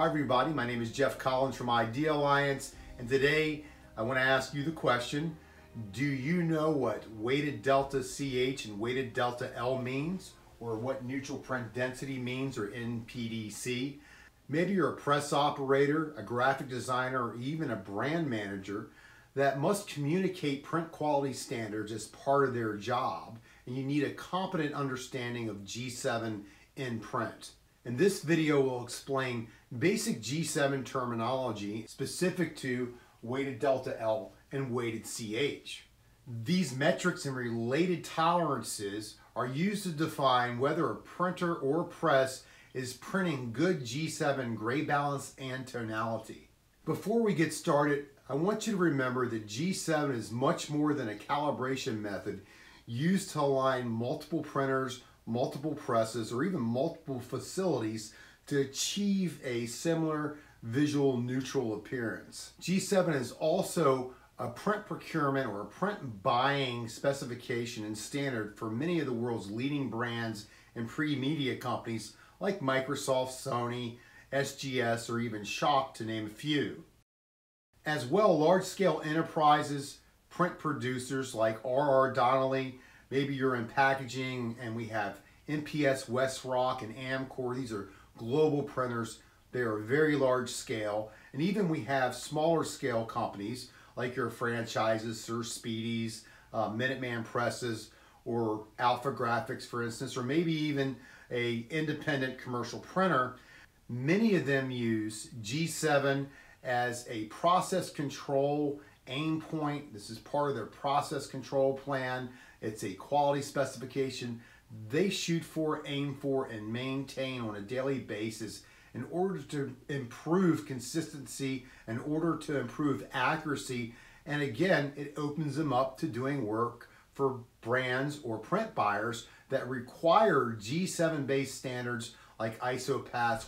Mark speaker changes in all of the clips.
Speaker 1: Hi everybody, my name is Jeff Collins from Idealliance, and today I want to ask you the question, do you know what weighted delta CH and weighted delta L means, or what neutral print density means, or NPDC? Maybe you're a press operator, a graphic designer, or even a brand manager that must communicate print quality standards as part of their job, and you need a competent understanding of G7 in print. In this video, we'll explain basic G7 terminology specific to weighted delta L and weighted CH. These metrics and related tolerances are used to define whether a printer or press is printing good G7 gray balance and tonality. Before we get started, I want you to remember that G7 is much more than a calibration method used to align multiple printers, multiple presses, or even multiple facilities to achieve a similar visual neutral appearance. G7 is also a print procurement or a print buying specification and standard for many of the world's leading brands and premedia companies like Microsoft, Sony, SGS, or even Shock, to name a few. As well, large-scale enterprises, print producers like R.R. Donnelley, maybe you're in packaging, and we have NPS, Westrock, and Amcor. These are global printers. They are very large scale. And even we have smaller scale companies like your franchises, Sir Speedies, Minuteman Presses, or Alpha Graphics, for instance, or maybe even a independent commercial printer. Many of them use G7 as a process control aim point. This is part of their process control plan. It's a quality specification they shoot for, aim for, and maintain on a daily basis in order to improve consistency, in order to improve accuracy. And again, it opens them up to doing work for brands or print buyers that require G7 based standards like ISO Pass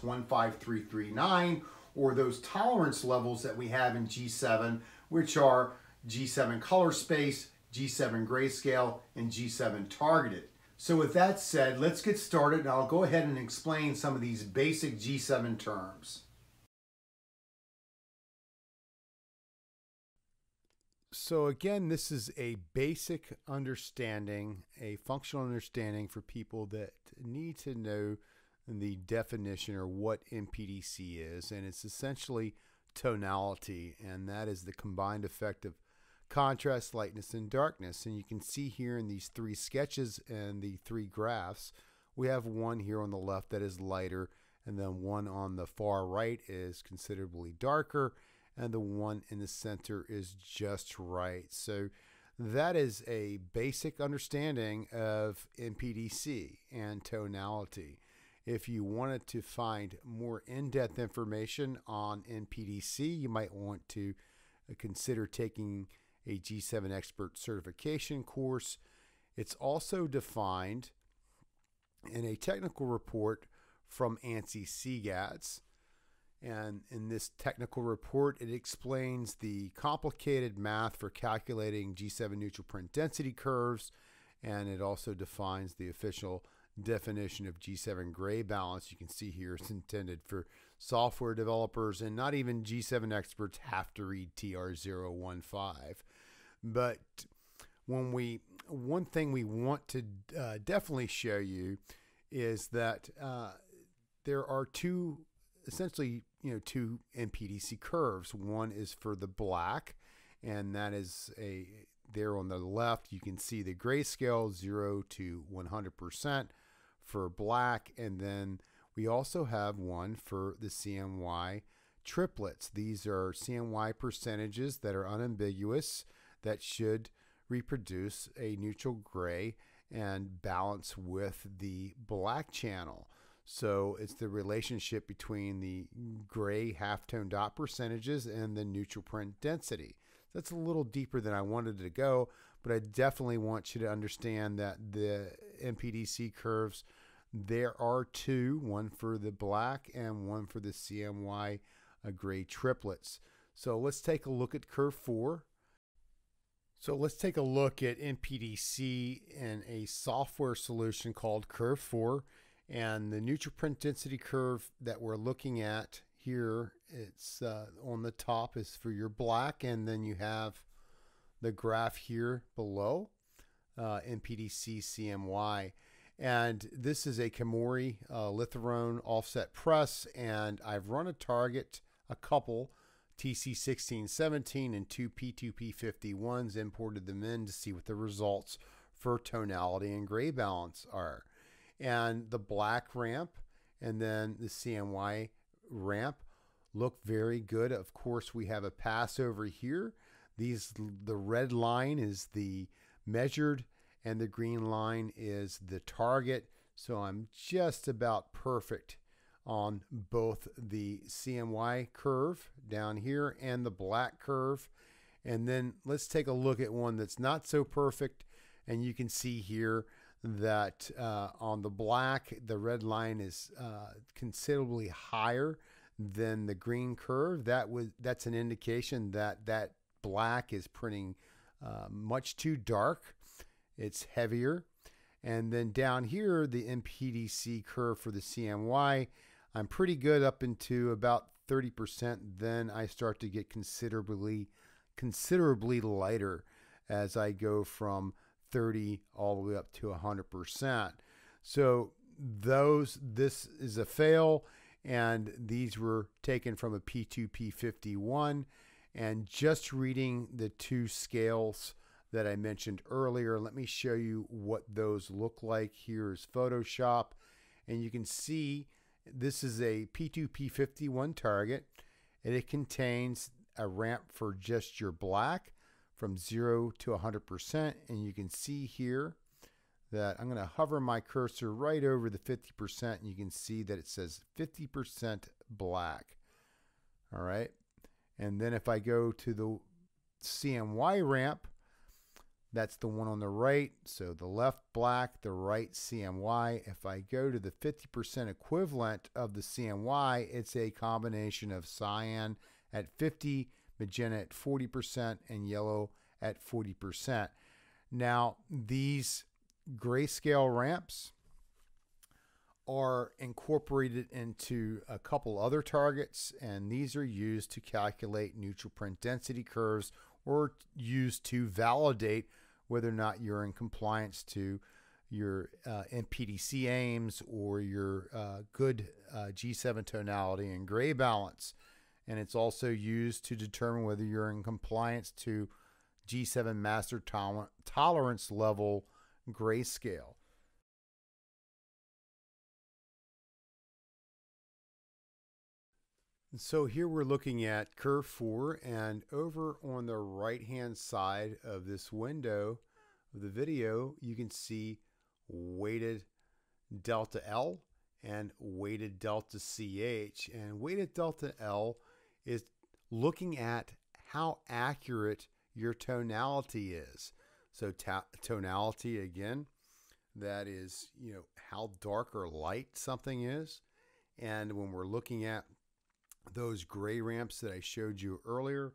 Speaker 1: 15339, or those tolerance levels that we have in G7, which are G7 color space, G7 grayscale, and G7 targeted. So with that said, let's get started, and I'll go ahead and explain some of these basic G7 terms. So again, this is a basic understanding, a functional understanding for people that need to know the definition or what NPDC is, and it's essentially tonality, and that is the combined effect of contrast, lightness, and darkness. And you can see here in these three sketches and the three graphs, we have one here on the left that is lighter, and then one on the far right is considerably darker, and the one in the center is just right. So that is a basic understanding of NPDC and tonality. If you wanted to find more in-depth information on NPDC, you might want to consider taking a G7 Expert certification course. It's also defined in a technical report from ANSI CGATS. And in this technical report, it explains the complicated math for calculating G7 neutral print density curves, and it also defines the official definition of G7 gray balance. You can see here it's intended for software developers, and not even G7 experts have to read TR015. But one thing we want to definitely show you is that there are essentially two NPDC curves. One is for the black, and that is there on the left. You can see the grayscale 0 to 100% for black, and then we also have one for the CMY triplets. These are CMY percentages that are unambiguous, that should reproduce a neutral gray and balance with the black channel. So it's the relationship between the gray halftone dot percentages and the neutral print density. That's a little deeper than I wanted to go, but I definitely want you to understand that the NPDC curves, there are two, one for the black and one for the CMY gray triplets. So let's take a look at curve 4. So let's take a look at NPDC in a software solution called Curve 4. And the neutral print density curve that we're looking at here, it's on the top is for your black, and then you have the graph here below, NPDC CMY. And this is a Komori litharone offset press, and I've run a target, a couple TC1617 and two P2P51s, imported them in to see what the results for tonality and gray balance are. And the black ramp and then the CMY ramp look very good. Of course, we have a pass over here. The red line is the measured and the green line is the target. So I'm just about perfect on both the CMY curve down here and the black curve. And then let's take a look at one that's not so perfect. And you can see here that on the black, the red line is considerably higher than the green curve. That's an indication that that black is printing much too dark. It's heavier. And then down here, the NPDC curve for the CMY, I'm pretty good up into about 30%. Then I start to get considerably lighter as I go from 30 all the way up to 100%. So this is a fail, and these were taken from a P2P51. And just reading the two scales that I mentioned earlier, let me show you what those look like. Here is Photoshop, and you can see this is a P2P51 target, and it contains a ramp for just your black from 0 to 100%. And you can see here that I'm going to hover my cursor right over the 50%, and you can see that it says 50% black. All right. And then if I go to the CMY ramp, that's the one on the right. So the left black, the right CMY. If I go to the 50% equivalent of the CMY, it's a combination of cyan at 50, magenta at 40%, and yellow at 40%. Now, these grayscale ramps are incorporated into a couple other targets, and these are used to calculate neutral print density curves or used to validate whether or not you're in compliance to your NPDC aims or your good G7 tonality and gray balance. And it's also used to determine whether you're in compliance to G7 master tolerance level grayscale. So here we're looking at curve 4, and over on the right hand side of this window of the video, you can see weighted delta L and weighted delta CH. And weighted delta L is looking at how accurate your tonality is. So tonality, again, that is, how dark or light something is. And when we're looking at those gray ramps that I showed you earlier,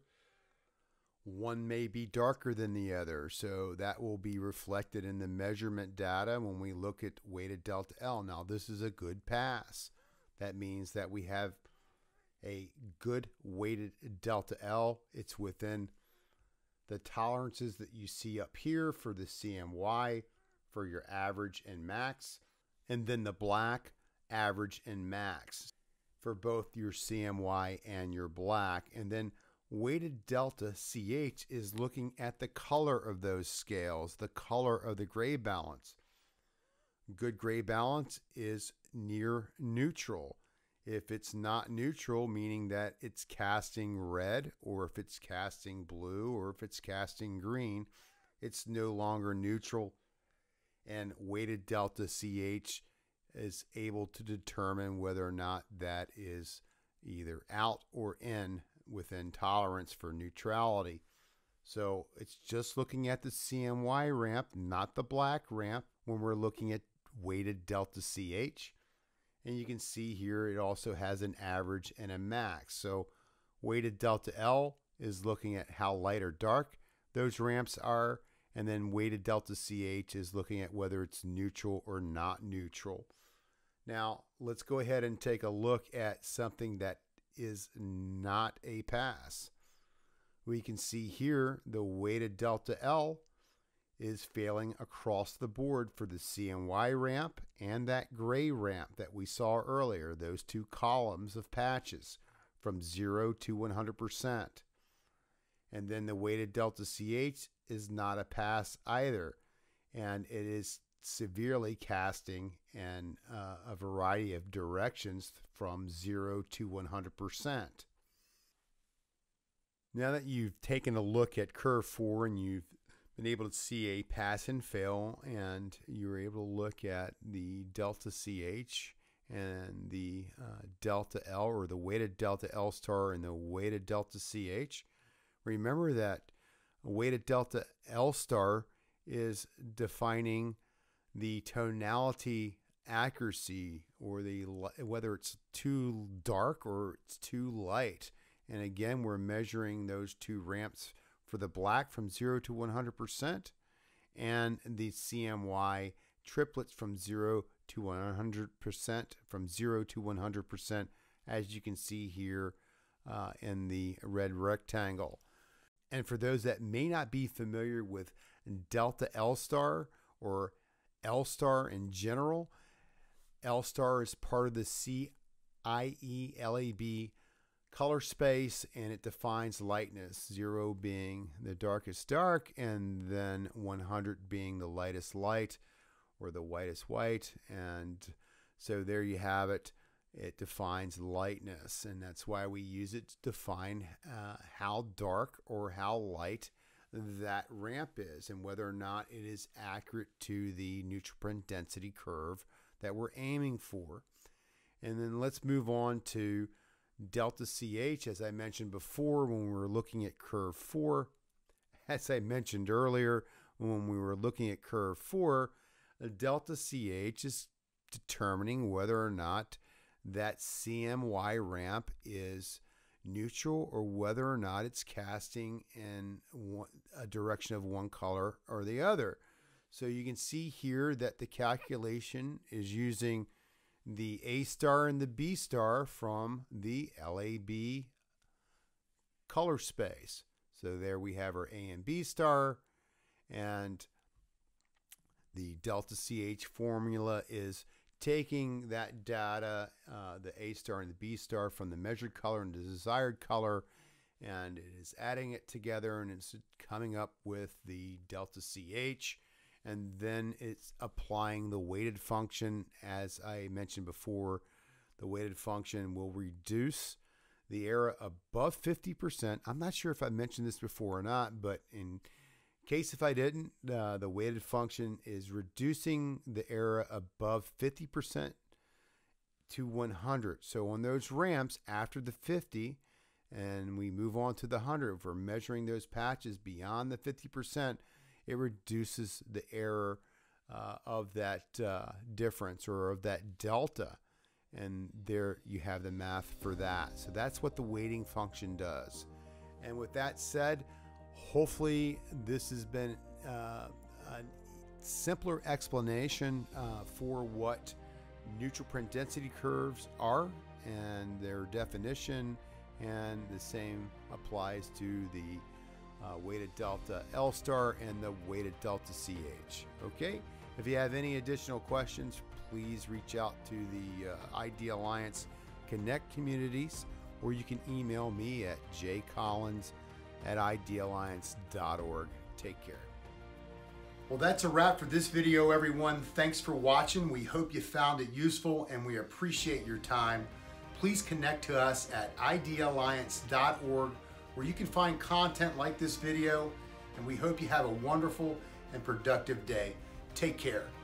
Speaker 1: one may be darker than the other. So that will be reflected in the measurement data when we look at weighted delta L. Now, this is a good pass. That means that we have a good weighted delta L. It's within the tolerances that you see up here for the CMY for your average and max, and then the black average and max for both your CMY and your black. And then weighted delta CH is looking at the color of those scales, the color of the gray balance. Good gray balance is near neutral. If it's not neutral, meaning that it's casting red, or if it's casting blue, or if it's casting green, it's no longer neutral. And weighted delta CH is able to determine whether or not that is either out or in within tolerance for neutrality. So it's just looking at the CMY ramp, not the black ramp, when we're looking at weighted delta CH. And you can see here it also has an average and a max. So weighted delta L is looking at how light or dark those ramps are, and then weighted delta CH is looking at whether it's neutral or not neutral. Now, let's go ahead and take a look at something that is not a pass. We can see here the weighted delta L is failing across the board for the CNY ramp and that gray ramp that we saw earlier, those two columns of patches from 0 to 100%. And then the weighted delta CH is not a pass either, and it is severely casting in a variety of directions from 0 to 100%. Now that you've taken a look at curve 4 and you've been able to see a pass and fail, and you're able to look at the delta CH and the delta L, or the weighted delta L star and the weighted delta CH, remember that weighted delta L star is defining the tonality accuracy, or the whether it's too dark or it's too light. And again, we're measuring those two ramps for the black from 0 to 100%, and the CMY triplets from 0 to 100%, from 0 to 100%, as you can see here in the red rectangle. And for those that may not be familiar with delta L star or L star in general, L star is part of the CIELAB color space, and it defines lightness, 0 being the darkest dark, and then 100 being the lightest light, or the whitest white. And so there you have it. It defines lightness, and that's why we use it to define how dark or how light that ramp is, and whether or not it is accurate to the neutral print density curve that we're aiming for. And then let's move on to delta CH. As I mentioned before, when we were looking at curve 4, as I mentioned earlier, when we were looking at curve 4, delta CH is determining whether or not that CMY ramp is neutral, or whether or not it's casting in a direction of one color or the other. So you can see here that the calculation is using the A star and the B star from the LAB color space. So there we have our A and B star, and the delta CH formula is taking that data, the A star and the B star, from the measured color and the desired color, and it is adding it together, and it's coming up with the delta CH. And then it's applying the weighted function. As I mentioned before, the weighted function will reduce the error above 50%. I'm not sure if I mentioned this before or not, but in case if I didn't, the weighted function is reducing the error above 50% to 100. So on those ramps after the 50, and we move on to the 100, if we're measuring those patches beyond the 50%, it reduces the error of that difference, or of that delta. And there you have the math for that. So that's what the weighting function does. And with that said, hopefully this has been a simpler explanation for what neutral print density curves are and their definition, and the same applies to the weighted delta L star and the weighted delta CH. Okay, if you have any additional questions, please reach out to the Idealliance Connect communities, or you can email me at jcollins@idealliance.org. Take care. Well, that's a wrap for this video, everyone. Thanks for watching. We hope you found it useful, and we appreciate your time. Please connect to us at idealliance.org, where you can find content like this video, and we hope you have a wonderful and productive day. Take care.